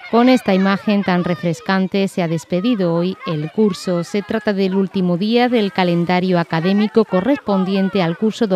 Con esta imagen tan refrescante se ha despedido hoy el curso. Se trata del último día del calendario académico correspondiente al curso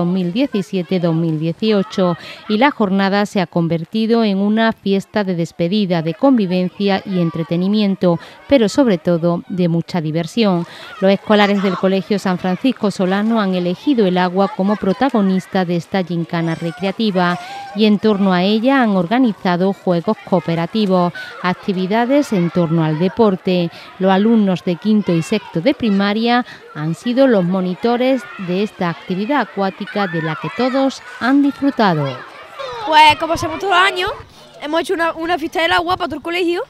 2017-2018 y la jornada se ha convertido en una fiesta de despedida, de convivencia y entretenimiento, pero sobre todo de mucha diversión. Los escolares del Colegio San Francisco Solano han elegido el agua como protagonista de esta gincana recreativa y en torno a ella han organizado juegos cooperativos, actividades en torno al deporte. Los alumnos de quinto y sexto de primaria han sido los monitores de esta actividad acuática de la que todos han disfrutado. Pues como hacemos todos los años, hemos hecho una fiesta del agua para todo el colegio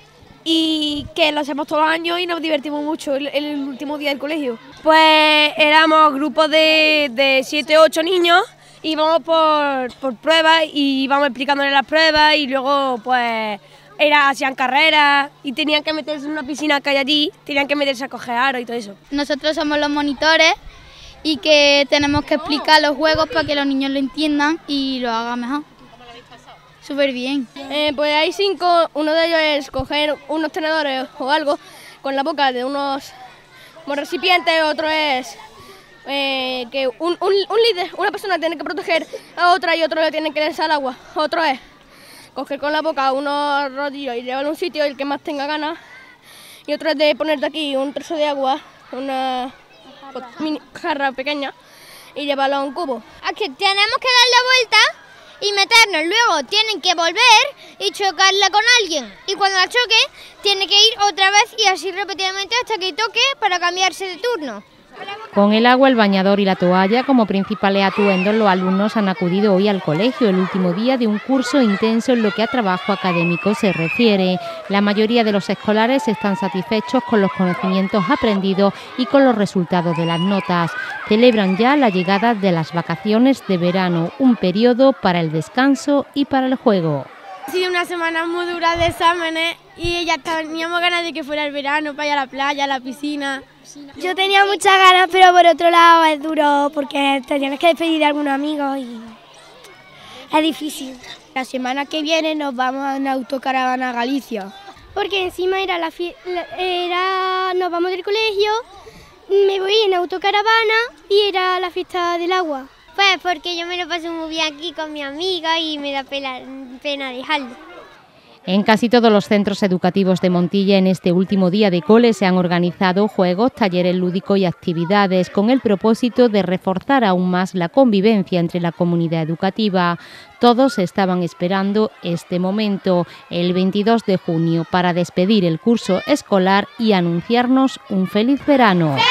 y que lo hacemos todos los años y nos divertimos mucho el último día del colegio. Pues éramos grupos de 7 o 8 niños, íbamos por pruebas y íbamos explicándoles las pruebas y luego pues hacían carreras y tenían que meterse en una piscina que hay allí, tenían que meterse a coger aros y todo eso. Nosotros somos los monitores y que tenemos que explicar los juegos para que los niños lo entiendan y lo hagan mejor. ¿Cómo lo habéis pasado? Súper bien. Pues hay 5, uno de ellos es coger unos tenedores o algo con la boca de unos recipientes, otro es que un líder, una persona tiene que proteger a otra y otro le tiene que lanzar al agua, otro es coger con la boca unos rodillos y llevarlo a un sitio el que más tenga ganas. Y otro es de ponerte aquí un trozo de agua, una mini jarra pequeña y llevarlo a un cubo. Aquí tenemos que dar la vuelta y meternos, luego tienen que volver y chocarla con alguien. Y cuando la choque, tiene que ir otra vez y así repetidamente hasta que toque para cambiarse de turno. Con el agua, el bañador y la toalla como principales atuendos, los alumnos han acudido hoy al colegio, el último día de un curso intenso en lo que a trabajo académico se refiere. La mayoría de los escolares están satisfechos con los conocimientos aprendidos y con los resultados de las notas. Celebran ya la llegada de las vacaciones de verano, un periodo para el descanso y para el juego. Ha sido una semana muy dura de exámenes y ya teníamos ganas de que fuera el verano para ir a la playa, a la piscina. Yo tenía muchas ganas, pero por otro lado es duro porque te tienes que despedir de algunos amigos y es difícil. La semana que viene nos vamos a una autocaravana a Galicia. Porque encima nos vamos del colegio, me voy en autocaravana y era la fiesta del agua. Pues porque yo me lo paso muy bien aquí con mi amiga y me da pena dejarlo. En casi todos los centros educativos de Montilla en este último día de cole se han organizado juegos, talleres lúdicos y actividades con el propósito de reforzar aún más la convivencia entre la comunidad educativa. Todos estaban esperando este momento, el 22 de junio, para despedir el curso escolar y anunciarnos un feliz verano.